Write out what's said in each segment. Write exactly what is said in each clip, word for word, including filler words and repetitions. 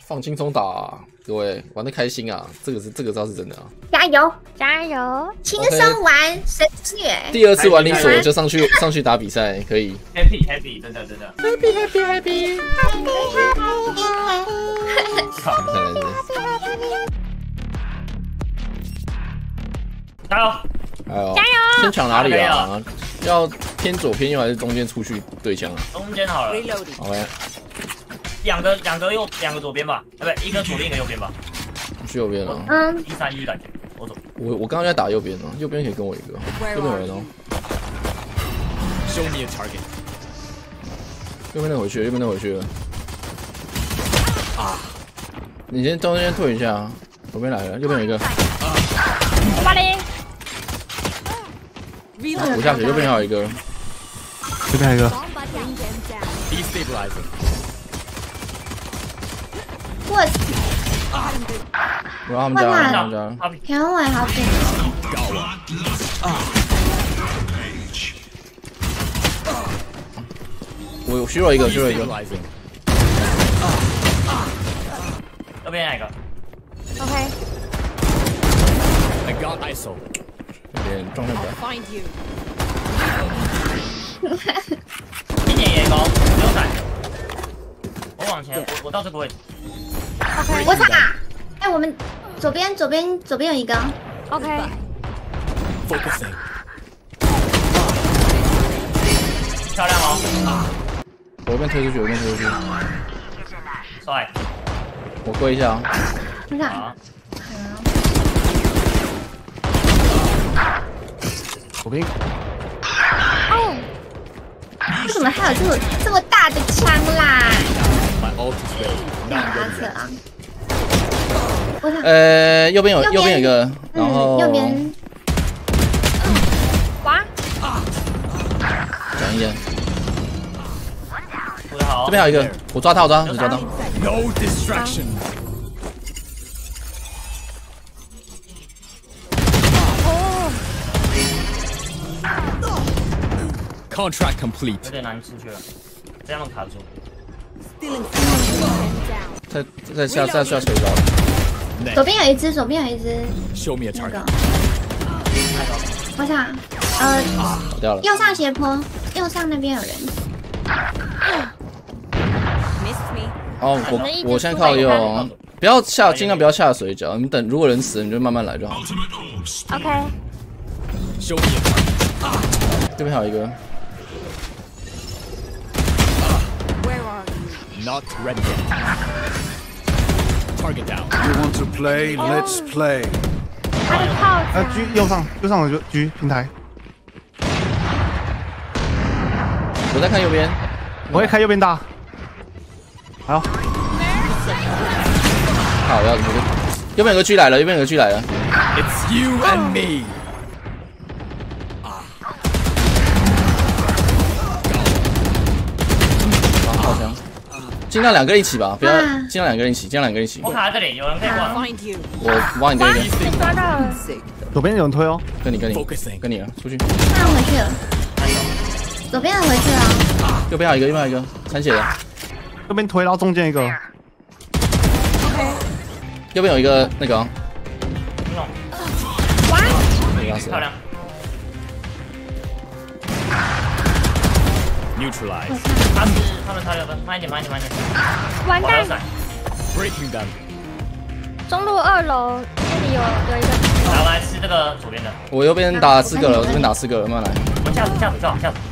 放轻松打、啊，各位玩的开心啊！这个是这个招是真的啊！ 加油， 加油！ 轻松玩神血。 第二次玩零锁就上去上去打比赛，可以。 Happy Happy， 真的真的。 Happy Happy Happy Happy。加油！ 加油！ 加油！ 先抢哪里啊？要偏左偏右还是中间出去对枪啊？ 中间好了。 OK。 两个两个右两个左边吧，哎不，一个左边一个右边吧。 去右边了。 嗯， 一三一感觉，我走。 我我刚刚在打右边呢，右边可以跟我一个，右边有人哦。 Show me a target。 右边那回去了，右边那回去了。啊！你先中间退一下啊，左边来了，右边有一个。 八零。 补下去，右边还有一个。 这边还有一个。 Destabilizing。 我我让他们家，他们家。 田伟好紧。 我虚弱一个，虚弱一个。 右边哪个 ？OK。 I got I S O。 这边状态不好。 一点也高，不用闪。我往前，我我到这个位置。 OK。我操！哎，我们左边左边左边有一个。 OK。 Focusing。 漂亮哦！ 我这边推出去，我这边推出去。 帅。 我跪一下啊。 你看。 左边。 哦。为什么还有这么这么大的枪啦？ My ult is ready。 拉扯啊！我操。 呃，右边有右边有一个，然后右边。 哇！ 讲一点。 好。 这边还有一个，我抓他，我抓他，我抓他。 No distraction。 Contract complete。 有点难出去了，这样卡住。 再再下再下水着。 左边有一只，左边有一只。 Show me a target。 我想，呃， 跑掉了。 右上斜坡，右上那边有人。 哦，我我现在靠右，不要下，尽量不要下水饺。你等，如果人死了，你就慢慢来就好。 OK。 Show me a target。 这边还有一个。 Not ready yet. Target down. You want to play? Let's play. 他的套。 呃，G 右上右上有 G 平台。 我在看右边， 我会开右边大。好。 好，要怎么？右边有个 G 来了，右边有个 G 来了。 It's you and me. 尽量两个人一起吧，不要尽量两个人一起，尽量两个人一起。 我卡在这里，有人可以过。 我挖你这边。 被抓到了。 左边有人推哦。 跟你跟你跟你了，出去。 他回去了。左边回去了。 右边还有一个，右边还有一个残血的。 右边推，然后中间一个。 OK。 右边有一个那个。 哇！ 漂亮。 Neutralize。 他们他们差六分，慢一点，慢一点，慢一点。 完蛋 ！Breaking them。 中路二楼这里有有一个。 来来吃这个左边的。 我右边打四个了，我这边打四个了，慢慢来。 我下子下子下子。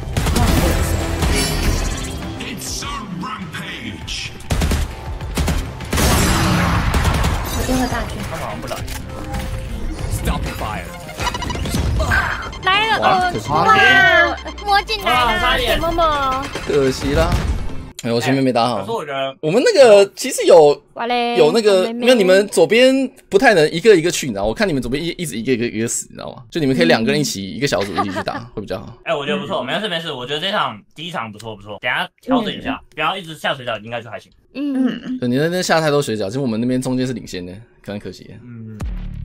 我就会大狙。 他们好像不来。 Stop the fire。 来了，哇！摸进来了，铁默默。 可惜啦，哎，我前面没打好。 可是我觉得我们那个其实有有那个， 因因为你们左边不太能一个一个去，你知道？我看你们左边一一直一个一个一个死，你知道吗？就你们可以两个人一起一个小组一起去打，会比较好。 哎，我觉得不错，没事没事，我觉得这场第一场不错不错，等下调整一下，不要一直下水饺，应该就还行。 嗯， 对，你那边下太多水饺，其实我们那边中间是领先的，可能可惜。 嗯。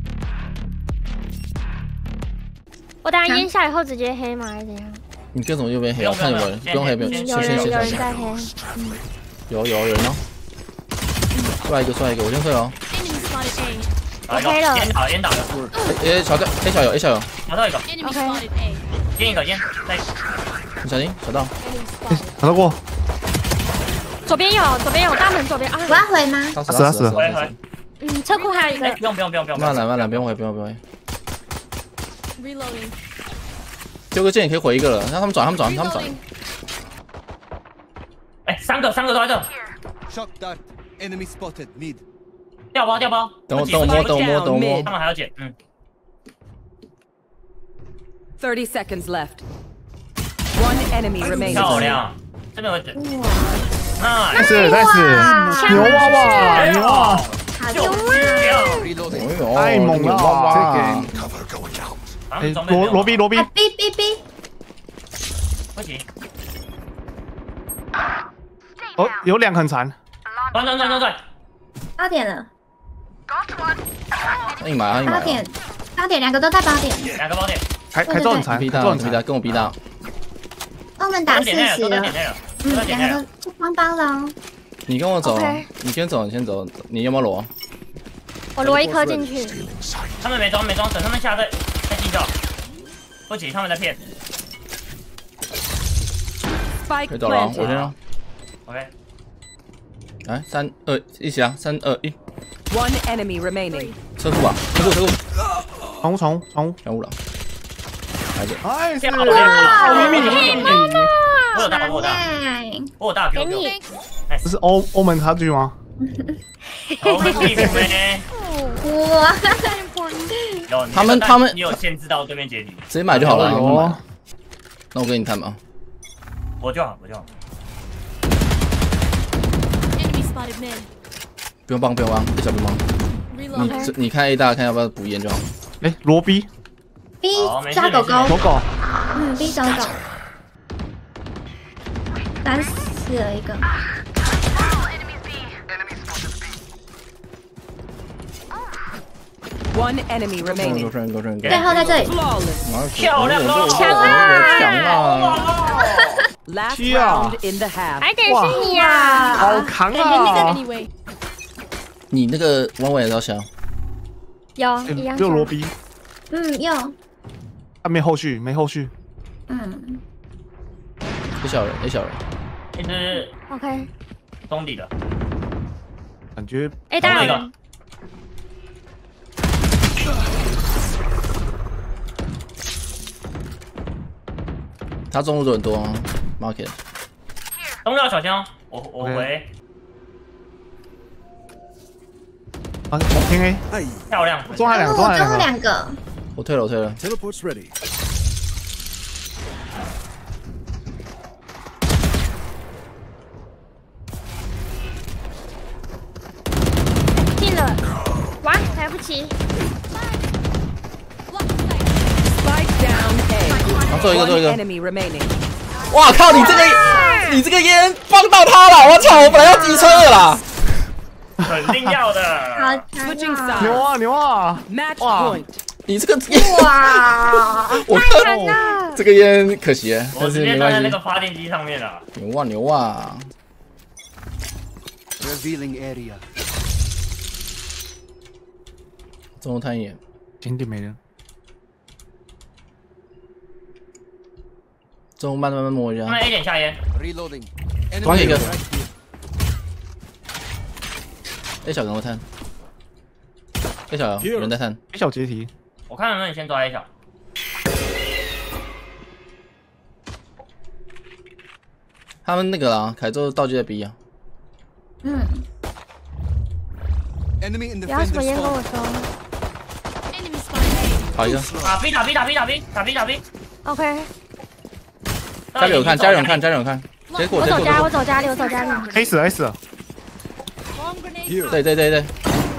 我等下烟下以后直接黑吗？还是怎样？ 你各种右边黑，我看有没有人，不用黑，不用，先先先先。 有人在黑。 有有有人哦。 出来一个，出来一个，我先退哦。 好一个 OK 了烟倒烟倒的， 诶，小掉 A 小有 A 小有， 拿到一个， OK， 烟一个烟，再你小心小道。 打到过， 左边有，左边有大门左边啊我。要回吗？ 打死了死了回回， 嗯，车库还有一哎， 个不用不用不用不用， 慢来慢来，不用回不用不用回。 ，reloading。 丢个箭也可以回一个了，让他们转他们转他们转。 哎，三个三个都在这， Shock dart. Enemy spotted. Mid. 掉包掉包， 等我等我摸等我摸等我摸他。们还要捡，嗯， Thirty seconds left. One enemy remaining. 漂亮，这边有捡，那但是但是牛娃娃牛娃娃， 好就的， 这样， 哎呦， 太猛了哇哇 Cover going out. 哎罗罗比罗比啊，哔哔哔， 不行， 哦有两个很残， 转转转转转， 八点了， 硬买硬买。 八点，八点，两个都在八点。 两个包点， 凯凯州很残， 逼他凯州很残， 逼他跟我逼他。 我们打四都点内了， 十了都在点，内了，都嗯， 在点内了两个，都帮帮了哦。 你跟我走 OK， 你先走你先走，你有没有裸？ 我罗一颗进去。 他们没装没装，等他们下再再进就好，不急，他们在骗 Spike 可以走了啊，我 planted. 先让。 ，OK， 来，三二一起啊！三二一， One enemy remaining. 车库吧，车库车库， 宠物宠物宠物， 全部了。来着， 哎， 漂亮， 秘密秘密， 我有大我有大哎， 我有大给 Q Q， 你。 这是欧欧盟差距吗？ 我们地图呢？ 哇， 有你他们他们你有先知道对面结局， 直接买就好了。 哦， 那我跟你谈吧。 我就好我就好， 不用帮不用帮，一小不用帮。你这你看 A 大看要不要补烟就好。 哎罗比 B 好没事抓狗狗， 狗狗， 嗯，B 抓狗，打死了一个。 One enemy 够 remaining. 顺够顺够最顺。 后在这里， Flawless. 漂亮哦， 强啊强啊！ Last Yeah. round in the half. 还得是你呀。 好扛哎，那个啊！ anyway 你那个弯尾要小， 有一样。 只有罗比， 嗯，有， 他没后续，没后续。 嗯， 一小人一小人。 一只 OK。 中底的， 感觉哎，当那然个。 他中路都很多啊 ，market。 东料小心哦，我我 OK 回啊，我听 A， Aye. 漂亮， 中还两个， 中路中路中还两个， 两个， 我退了我退了。 Teleport's ready. 进了。哇，来不及。 Spike down A. 然后最后一个最后一 One 个。 enemy remaining. 哇靠！你这个你这个烟帮到他了！我操！我本来要机车的啦。 肯定要好的， 强 Switching 啊！ sides. 牛啊牛啊！ Match Wow. point. 你这个哇， 我太看难了。 这个烟可惜了， 我但直接站在是没关系。 那个发电机上面了， 牛啊牛啊！ Revealing area. 中路探一眼， 景点没人， 中路慢慢慢摸一下他。们 A 点下烟， Reloading. 关 Enemy 一个 right here. A 小跟我探，A 小有人在探， 小小阶梯， 我看能不能先抓 A 小， 他们那个啦，凯州道具在 B 啊。 嗯， Enemy in the 不要什么 fender 烟跟 spawn. 我说。 好一个， 打 B 打 B 打 B 打 B 打 B 打 B， OK。 家里有看，家里有看，家里有看，直接过，直接过。 我走家，我走家里，我走家里。 A 死了 A 死了， Here. 对对对对，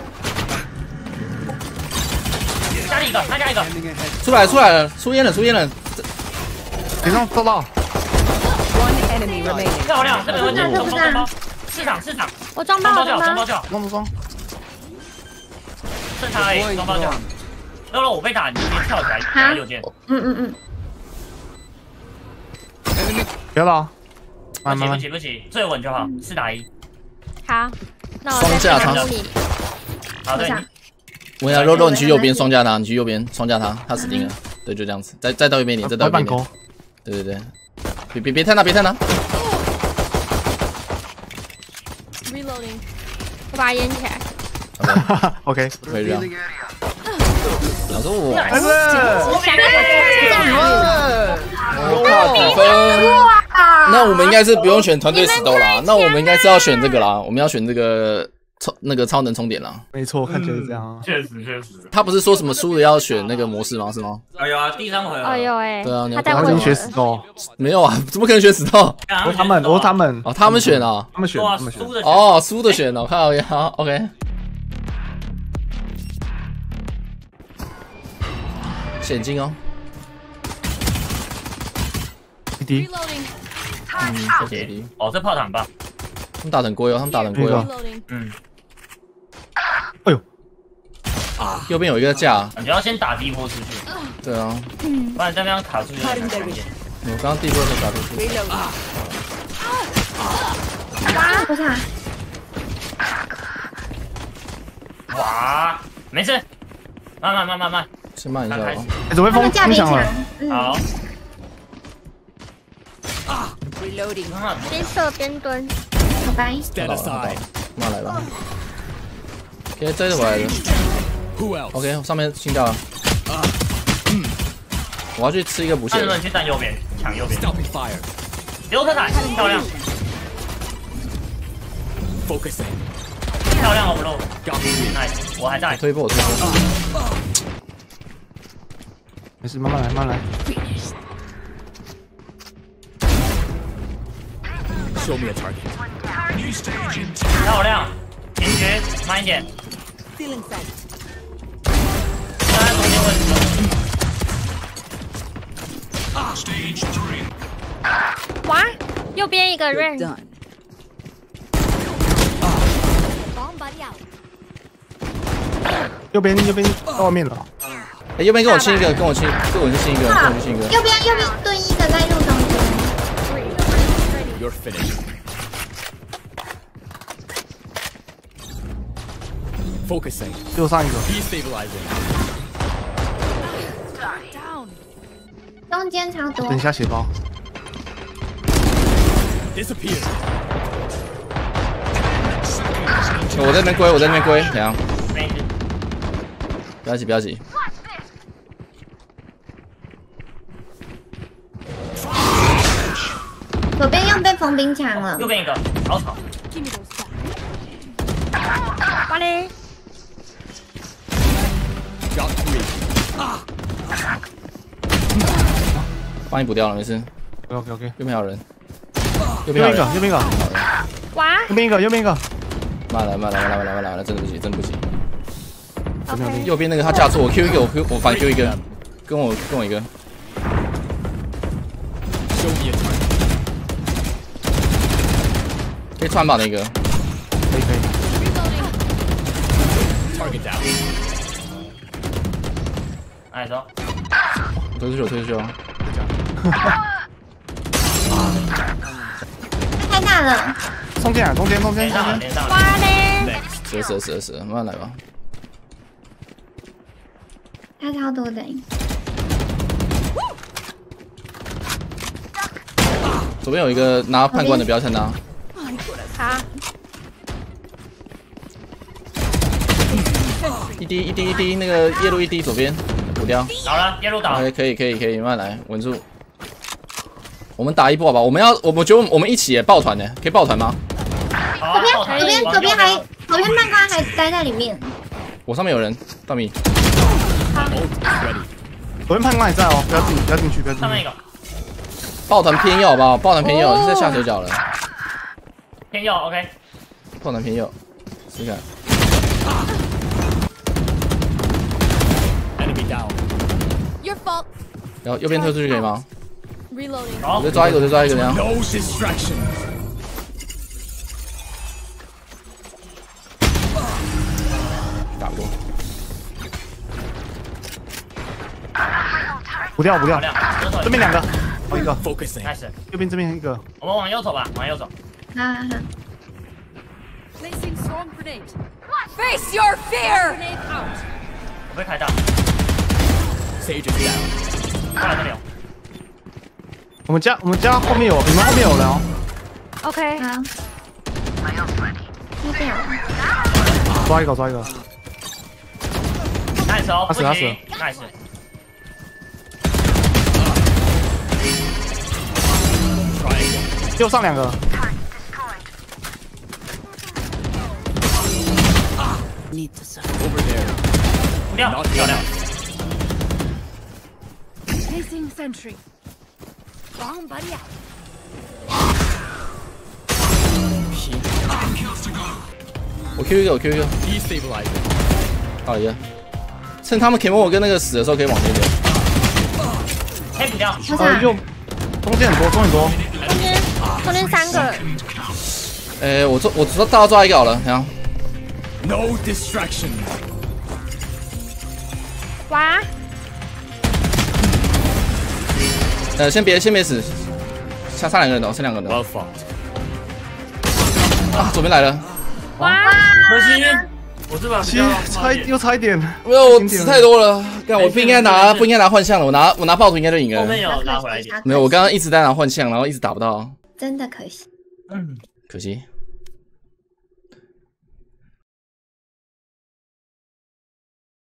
家里一个，他家一个， Standing ahead. 出来出来了，出烟了出烟了。 脸上收到， One enemy remaining. 漂亮，这个有点这不是中包中包，市场市场， 我装爆， 中包就好， 我装爆。 中包就好， 装不装？ 剩他而已，中包就好。肉肉我被打，你直接跳起来打右键， 嗯嗯嗯， Enemy. 不要了， 不慢慢慢， 急不急不急，最稳就好，四打一。 好， 那我双架他在里。 好的， 我想肉肉，你去右边双架他，你去右边双架他，他死定了。对，就这样子，再再到右边一点，再到右边一点。对对对，别别别探他，别探他。 Reloading， 我把它掩起来。 OK， 可以这样。老师我， 还是我怕比分。那我们应该是不用选团队死斗啦，那我们应该是要选这个啦，我们要选这个超那个超能充点啦。 没错，看起来是这样。 确实确实。 他不是说什么输的要选那个模式吗？是吗？ 哎呀，第三回合。 哎呦哎。 对啊，你要他已经选死斗。 没有啊，怎么可能选死斗？ 我他们，我他们。 哦，他们选啊， 他们选，他们选。 哦，输的选哦，靠呀 ，OK。险境哦。 弟弟。 嗯，谢谢弟。 哦，这炮塔很棒。 他们打很龟哦，他们打很龟哦。 嗯。 哎呦。 啊，右边有一个架。 你要先打第一波出去。 对啊。 不然这边卡住。 我刚刚第一波才打出去。 哇，不是。 哇，没事，慢慢慢慢慢。 先慢一下哦。 哎，怎么会风风响了？ 好。 啊 ，reloading， 边射边蹲。 拜拜。 Stand aside， 慢来吧。OK， 追着我来的。OK， 上面清掉了。我要去吃一个补血。 你去站右边，抢右边。 Stopping fire， 留特凯，漂亮。 Focusing， 漂亮哦，肉。nice， 我还在。 推波，我推波。 没事，慢慢来，慢慢来。 Show me a target。 漂亮，平局，慢一点。 Feeling sight。 刚才中间问题。 Stage three。 哇，右边一个 rain。 右边，右边到外面了。 哎，右边跟我亲一个，跟我亲，跟我去亲一个，跟我去亲一个。 右边，右边蹲一个在路中间。 You're finished. Focusing. 右上一个。 Destabilizing. 中间超多。 等一下血包。 Disappear. 我在那边归，我在那边归，怎样？不要急，不要急。 左边又被冯兵抢了。 右边一个，好吵。 哇嘞！ Got three. 啊！帮你补掉了，没事。 OK OK。 右边还有人。 右边一个，右边一个。 哇！ 右边一个，右边一个。 慢来，慢来，慢来，慢来，慢来，真的不行，真的不行。 OK。 右边那个他架住我 ，Q 一个，我 Q 我反 Q 一个，跟我跟我一个。 Show me a target. 可以穿吧那个？ 可以可以。 Target down. 哎，走。 推出去，推出去。 太大了。 中间啊，中间，中间，中间。 哇嘞！ 死死死死，慢慢来吧。 他超多的。 左边有一个拿判官的，不要趁他。 好。 一滴一滴一滴，那个夜路一滴，左边补掉。 倒了，夜路倒。 可以可以可以可以，慢慢来，稳住。我们打一波好吧？我们要，我们觉得我们一起抱团呢，可以抱团吗？ 左边左边左边还左边判官还待在里面。 我上面有人，大米。 左边判官也在哦，不要进，不要进去，不要进去。 上面一个。 抱团偏右好不好？抱团偏右，是在下水饺了。 偏右 ，OK。 抱团偏右，试试看。 Enemy down. Your fault. 然后右边推出去可以吗？ Reloading. 我再抓一个，我再抓一个，这样。 No distraction. 打过。 补掉，补掉。这边两个，哦一个。 Focusing. 开始。 右边这边一个。 我们往右走吧，往右走。 好好好。 Placing swarm grenade. Face your fear. Grenade out. 我被开大。 Sage is down. 过来这里哦。 我们家我们家后面有，你们后面有人哦。 OK， 好，那边有。 抓一个，抓一个。 nice 哦， 他死他死 ，nice。 右上两个。 Over there. 不亮，漂亮。 Placing sentry. Bomb buddy out. 我 Q 一个，我 Q 一个。 Destabilizing. 好耶！趁他们 K 我跟那个死的时候，可以往那边。 黑不掉。 我操！ 呃，右中间很多，中很多。 中间中间三个， 诶，我抓我抓大抓一个好了，然后 No distraction. 哇， 呃，先别先别死，下差两个人的，剩两个人的 Well fought. 啊，左边来了。 哇， 可惜，我这把比其较实差一又差一点。 没有，我死太多了，干我不应该拿不应该拿幻象了，我拿我拿爆图应该就赢了。 后面有拉回来一点。 没有，我刚刚一直在拿幻象，然后一直打不到， 真的可惜。 嗯， 可惜。